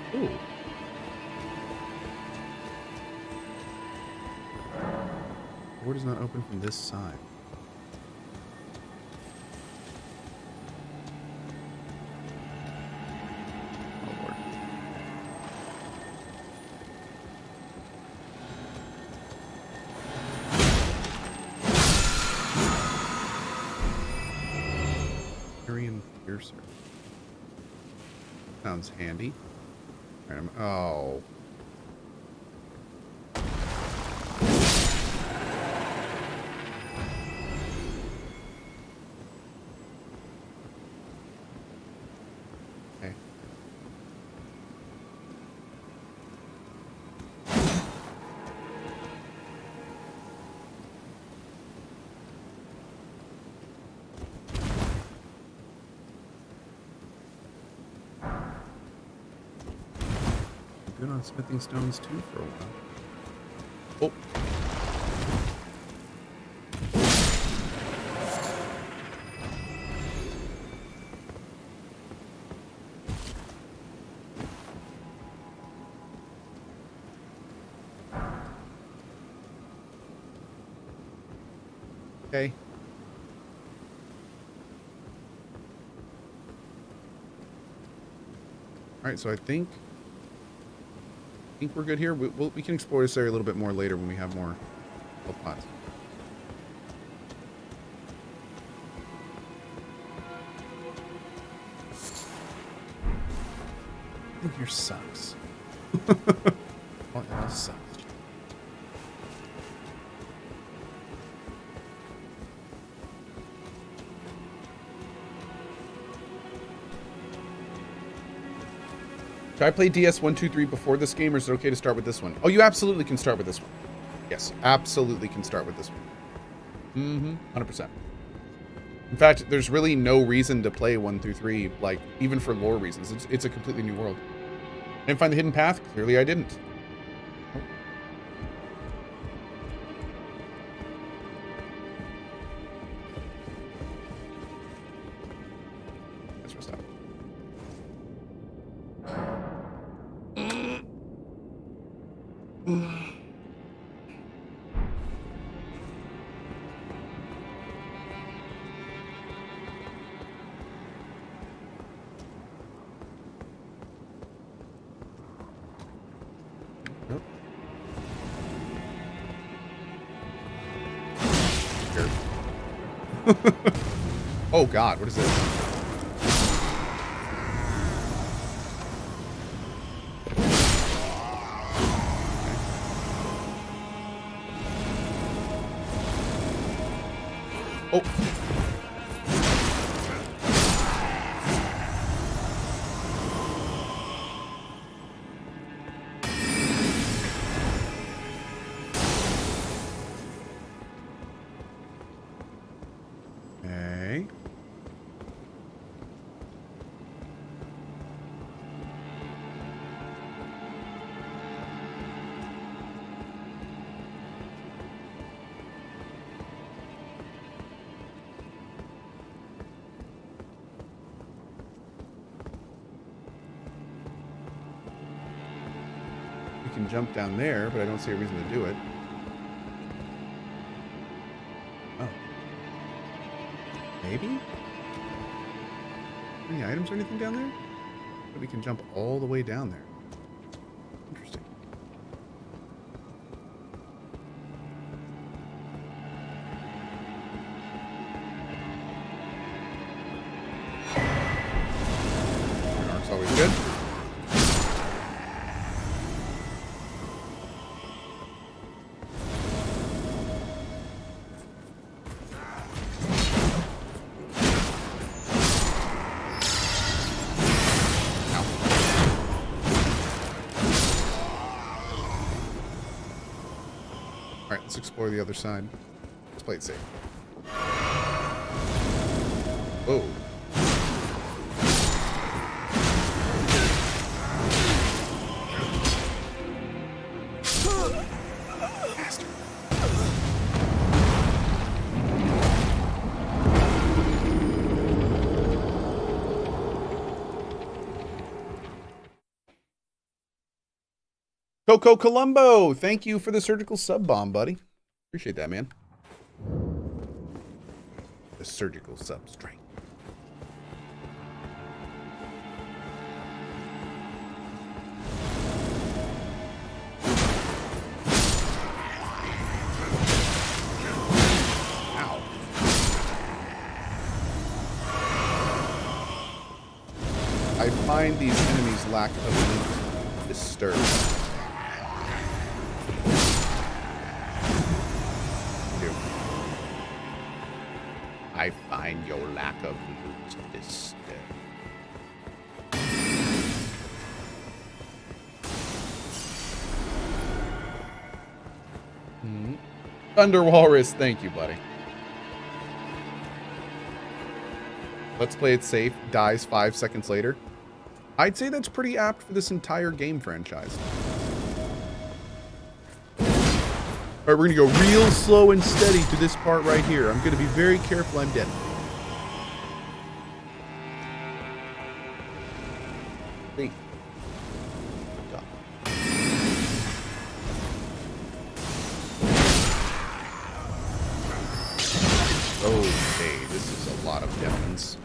Ooh. Door does not open from this side. Oh, Lord. Syrian Piercer. Sounds handy. All right, oh. Okay. Good on smithing stones too for a while. Oh. Okay. All right, so I think we're good here. We can explore this area a little bit more later when we have more health pots. I think here sucks. Oh, it all sucks. Should I play DS 1, 2, 3 before this game, or is it okay to start with this one? Oh, you absolutely can start with this one. Yes, absolutely can start with this one. 100%. In fact, there's really no reason to play 1 through 3, like, even for lore reasons. It's a completely new world. Didn't find the hidden path? Clearly I didn't. Oh. That's what's up. Oh God, what is this? Oh. Okay. We can jump down there, but I don't see a reason to do it. Oh. Maybe? Any items or anything down there? But we can jump all the way down there. Interesting. Arc's always good. Alright, let's explore the other side. Let's play it safe. Whoa. Faster. Coco Colombo, thank you for the surgical sub bomb, buddy. Appreciate that, man. The surgical substrate. Ow. I find these enemies' lack of loot disturbing. I find your lack of loot disturbing. Thunder Walrus, thank you, buddy. Let's play it safe. Dies 5 seconds later. I'd say that's pretty apt for this entire game franchise. All right, we're gonna go real slow and steady to this part right here. I'm gonna be very careful I'm dead. Three. Okay, this is a lot of demons.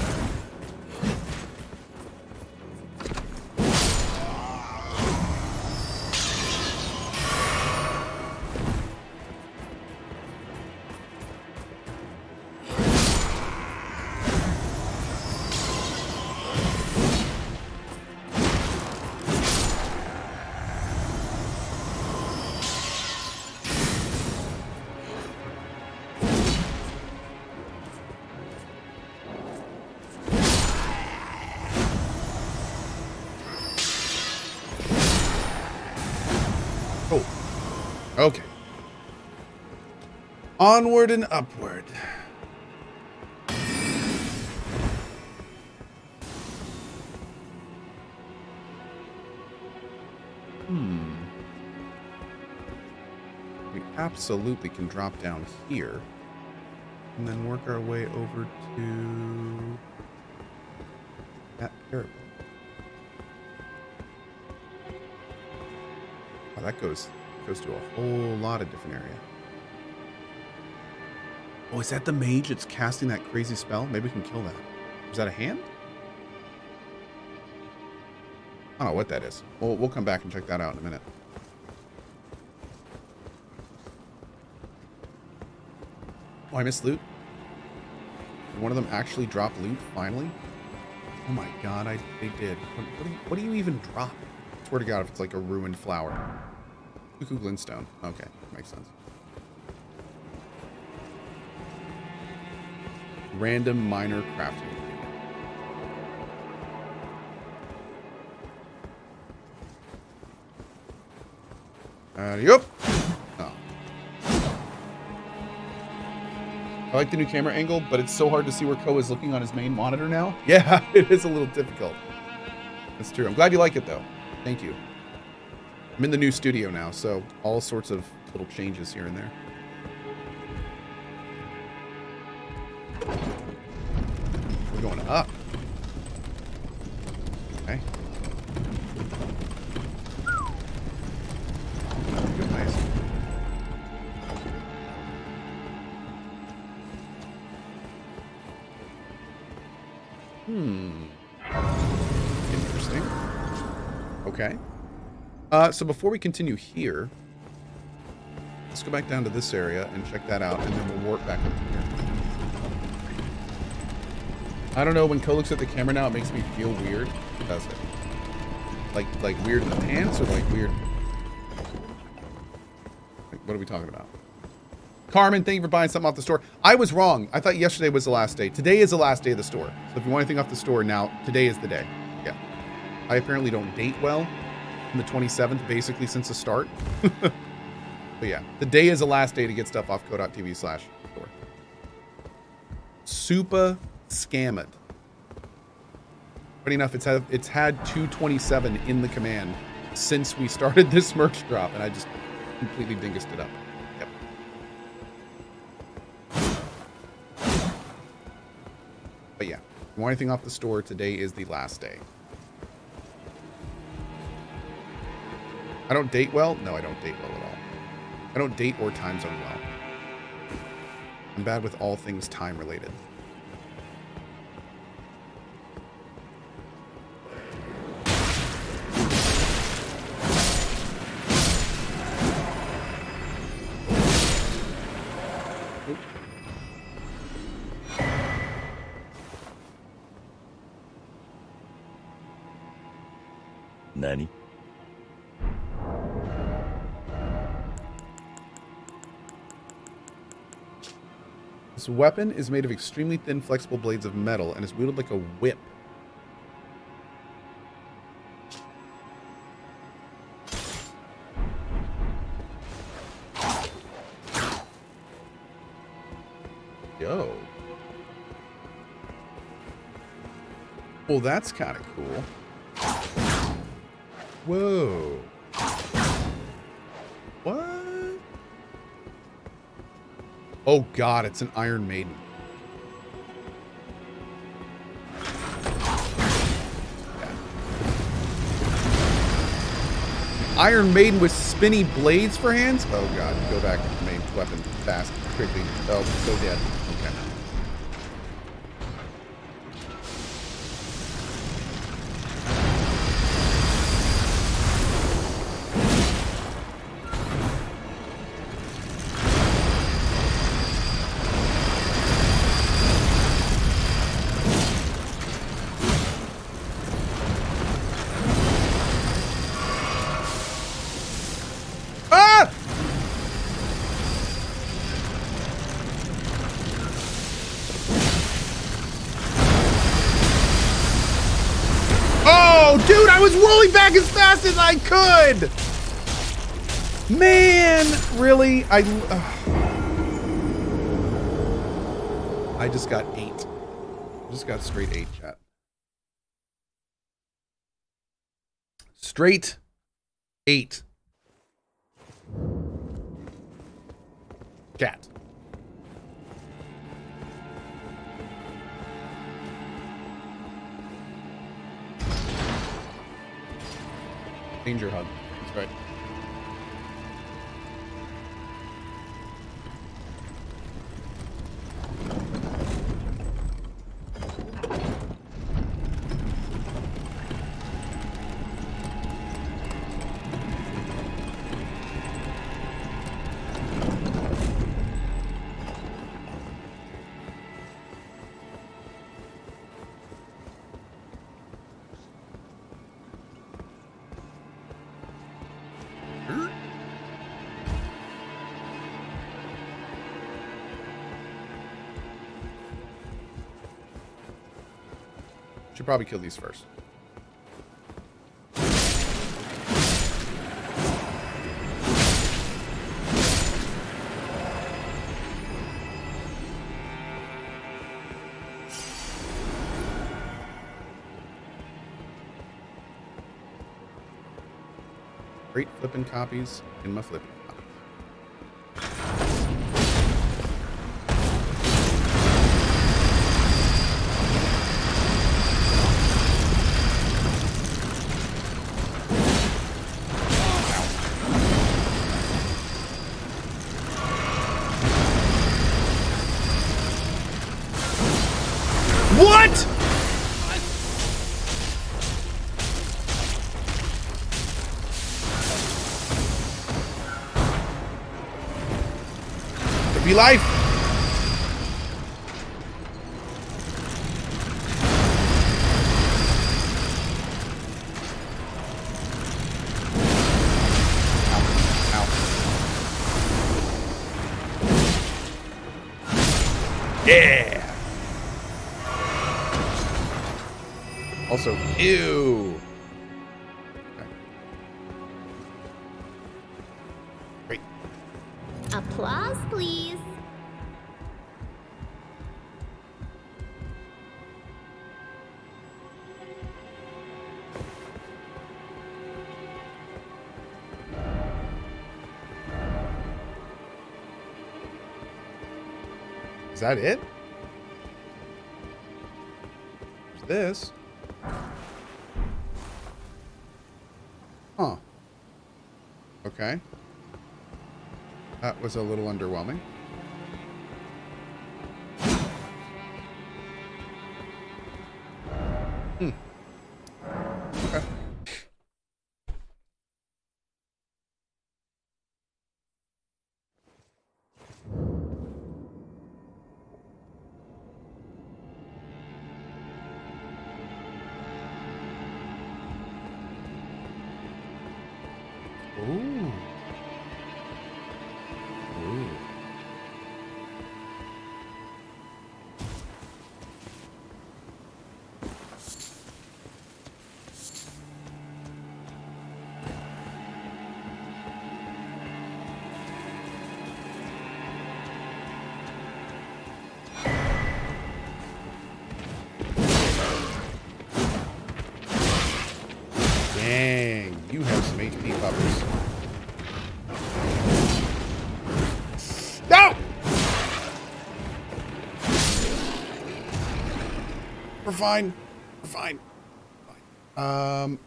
Okay. Onward and upward. We absolutely can drop down here and then work our way over to that pyramid. Oh, that goes to a whole lot of different area. Oh, is that the mage that's casting that crazy spell? Maybe we can kill that. Is that a hand? I don't know what that is. We'll come back and check that out in a minute. Oh, I missed loot. Did one of them actually drop loot finally? Oh my god, they did. What do you even drop? I swear to god if it's like a ruined flower. Cuckoo Glintstone. Okay, makes sense. Random minor crafting. Yup. Oh. I like the new camera angle, but it's so hard to see where Cohh is looking on his main monitor now. Yeah, it is a little difficult. That's true. I'm glad you like it, though. Thank you. I'm in the new studio now, so all sorts of little changes here and there. We're going up. Okay. Good, nice. Interesting. Okay. So before we continue here, let's go back down to this area and check that out, and then we'll warp back up to here. I don't know, when Cohh looks at the camera now, it makes me feel weird. Does it? Like weird in the pants, or like weird? Like, what are we talking about? Carmen, thank you for buying something off the store. I was wrong. I thought yesterday was the last day. Today is the last day of the store. So if you want anything off the store now, today is the day. Yeah. I apparently don't date well. On the 27th, basically since the start. But yeah, the day is the last day to get stuff off cohh.tv/store. Super scam it. Funny enough, it's had 227 in the command since we started this merch drop, and I just completely dingus it up. Yep. But yeah, if you want anything off the store, today is the last day. I don't date well? No, I don't date well at all. I don't date or time zone well. I'm bad with all things time related. Nani? This weapon is made of extremely thin, flexible blades of metal and is wielded like a whip. Yo. Well, that's kind of cool. Whoa. What? Oh god, it's an Iron Maiden. Yeah. Iron Maiden with spinny blades for hands? Oh god, go back to the main weapon fast, quickly. Oh, so dead. Okay. Dude, I was rolling back as fast as I could! Man, really? I just got 8. I just got straight 8, chat. Straight 8. Cat. Danger hug. That's right. Should probably kill these first. Great flipping copies in my flipping. What? Could be life. Ow. Ow. Yeah. Also, ew. Okay. Great. Applause, please. Is that it? There's this. Huh. Okay. That was a little underwhelming. Hmm. Okay. Ooh. Ooh. Dang, you have some HP puppers. No! We're fine. We're fine. Fine.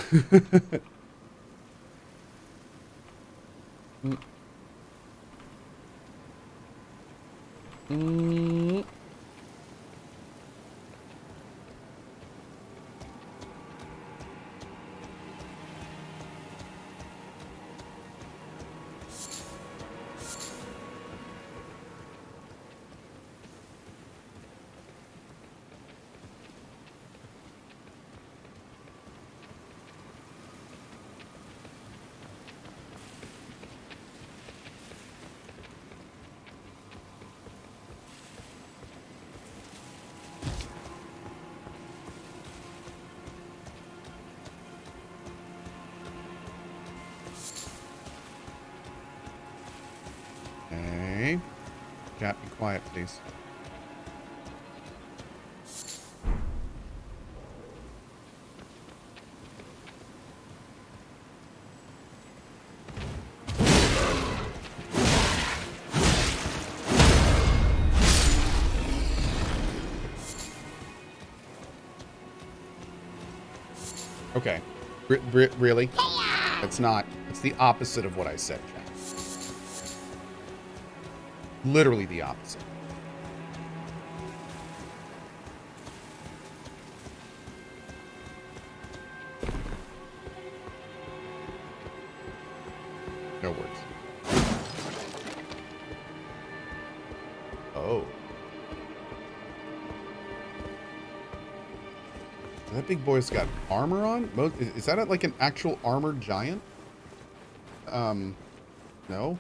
Okay. Chat, be quiet, please. Okay. Really? That's not. It's the opposite of what I said, chat. Literally the opposite. No words. Oh. That big boy's got armor on? Is that like an actual armored giant? No.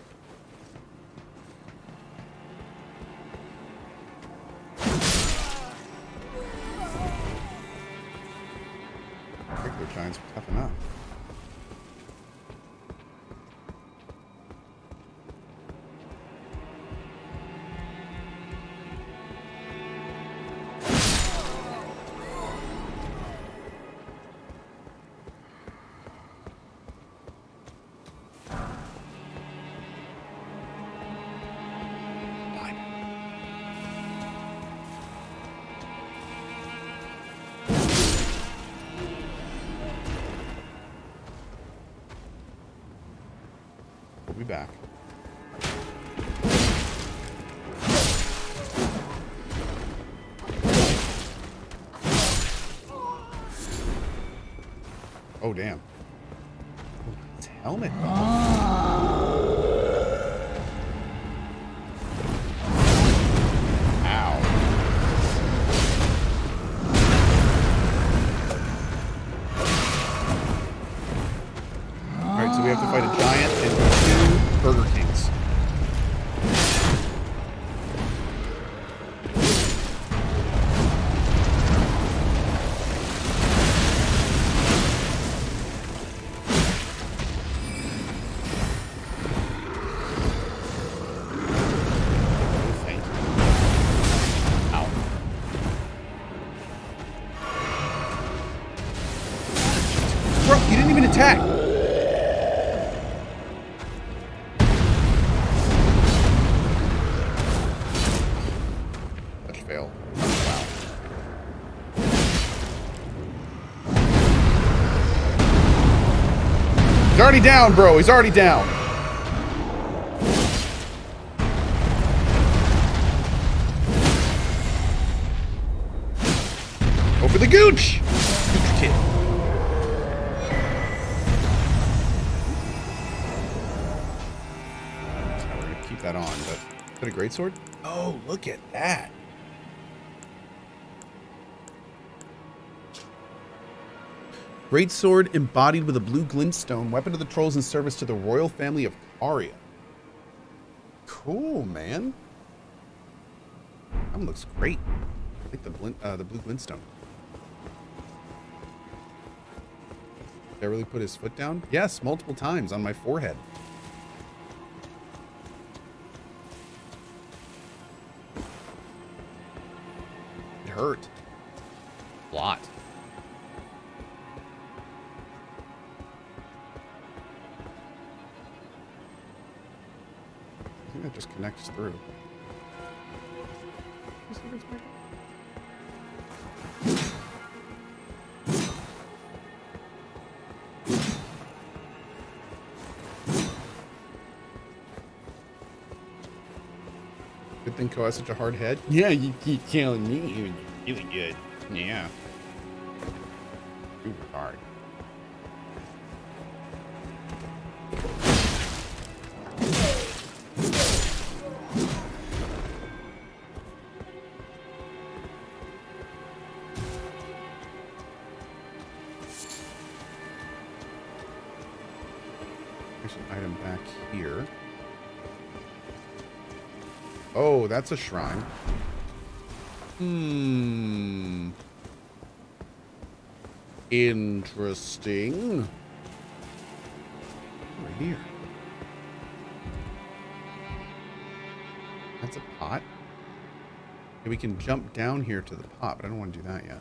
Regular giants are tough enough. We'll be back. Oh, damn. It's helmet. Alright, so we have to fight a giant and 2 Burger Kings. Bro, you didn't even attack! Such fail. Wow. He's already down, bro. He's already down. Go for the gooch. Gooch kid. So we're gonna keep that on, but is that a greatsword? Oh, look at that. Greatsword embodied with a blue glintstone, weapon of the trolls in service to the royal family of Caria. Cool, man. That one looks great. I like the blue glintstone. Did I really put his foot down? Yes, multiple times on my forehead. It hurt. A lot. I think that just connects through. Good thing Cohh has such a hard head. Yeah, you keep killing me. You're really good. Yeah. Super hard. There's an item back here. Oh, that's a shrine. Interesting. Right here. That's a pot. Okay, we can jump down here to the pot, but I don't want to do that yet.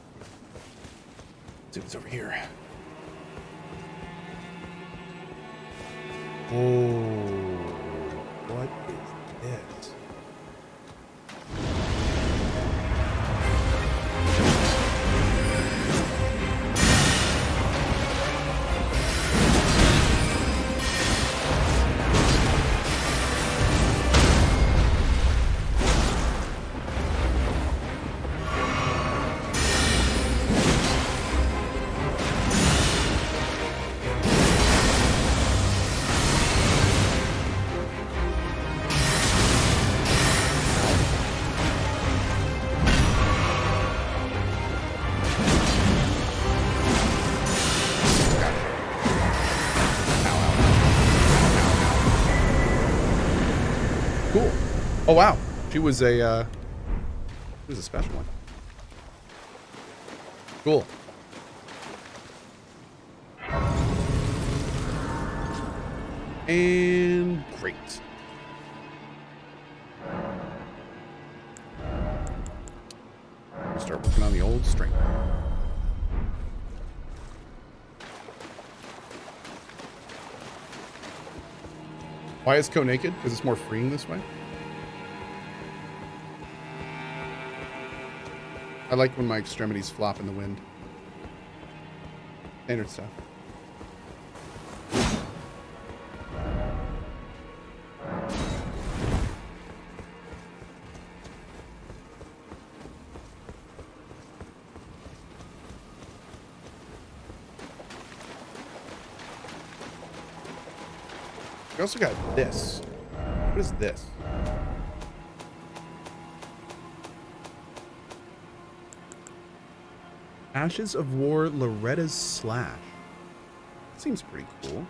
Let's see what's over here. Oh, what is this? Oh wow, she was a special one. Cool. And great. We start working on the old string. Why is Cohh naked? Because it's more freeing this way. I like when my extremities flop in the wind. Standard stuff. We also got this. What is this? Ashes of War Loretta's Slash. Seems pretty cool.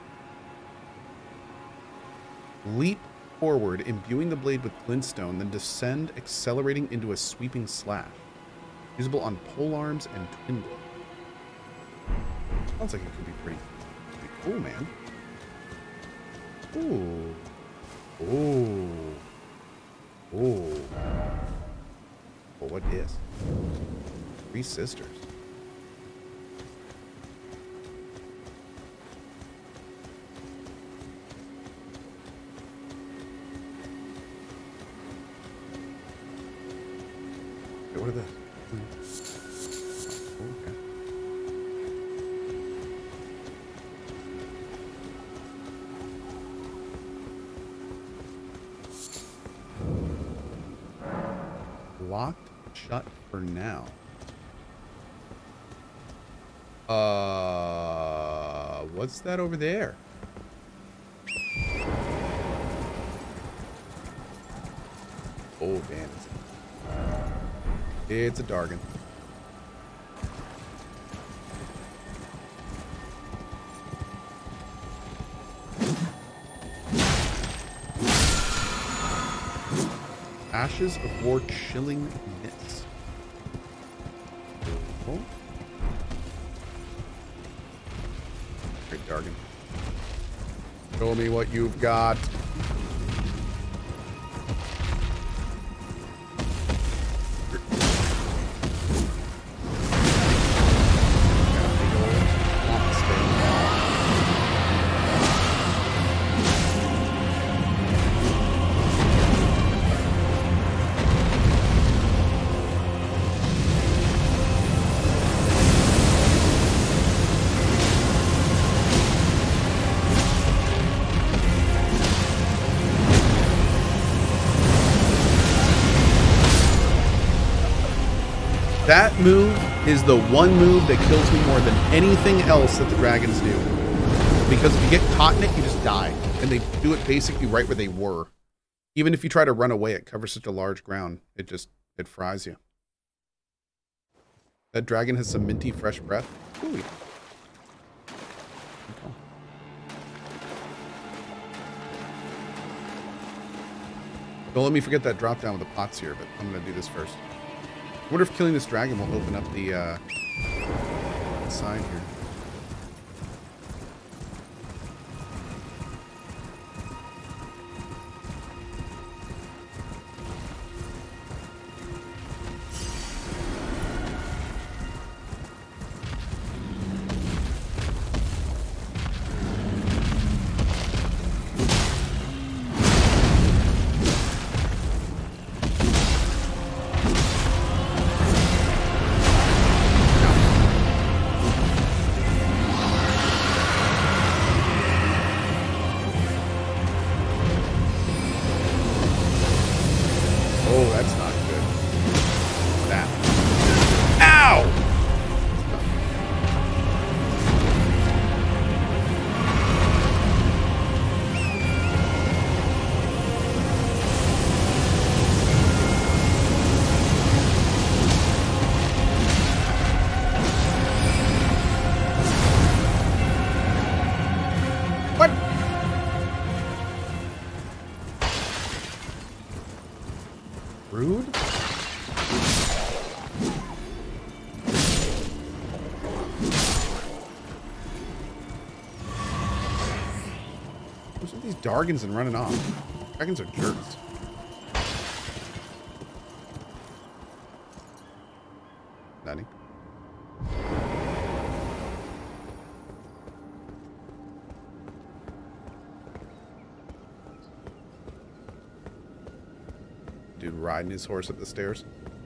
Leap forward, imbuing the blade with glintstone, then descend, accelerating into a sweeping slash. Usable on pole arms and twin blow. Sounds like it could be pretty cool, man. Ooh. Ooh. Ooh. Well, what is? Three sisters. Okay, what are those? Okay. locked shut for now. What's that over there? Oh, damn. It's a Dargon. Ashes of War Chilling Mist. Oh. Great Dargon. Show me what you've got. That move is the one move that kills me more than anything else that the dragons do. Because if you get caught in it, you just die. And they do it basically right where they were. Even if you try to run away, it covers such a large ground. It fries you. That dragon has some minty fresh breath. Ooh. Okay. Don't let me forget that drop down with the pots here, but I'm going to do this first. I wonder if killing this dragon will open up the side here. Dargans and running off. Dragons are jerks. Nutty. Dude riding his horse up the stairs.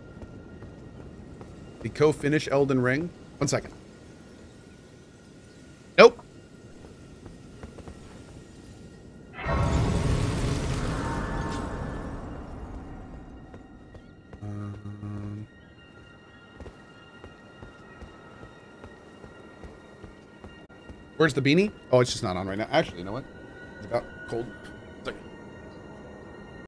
Did Cohh finish Elden Ring? 1 second. Nope. Where's the beanie? Oh, it's just not on right now. Actually, you know what? It's about cold.